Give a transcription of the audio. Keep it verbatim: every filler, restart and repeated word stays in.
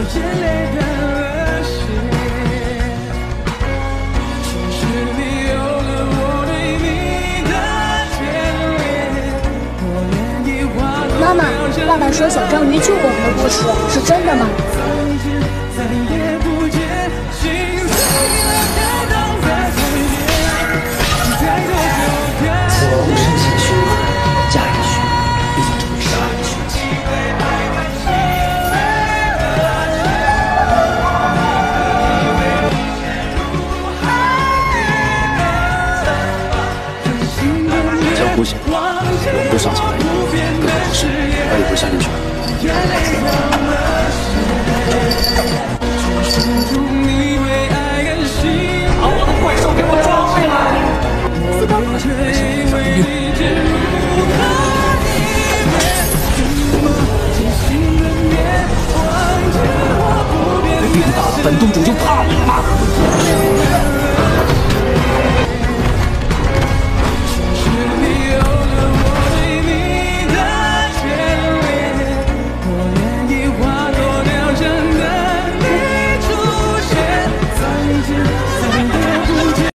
妈妈，爸爸说小章鱼救我们的故事是真的吗？ 死亡无声息的循环，嫁人去，必将成为杀人凶器。 江湖险，我们都上前来，更何况是他也不是下进去了。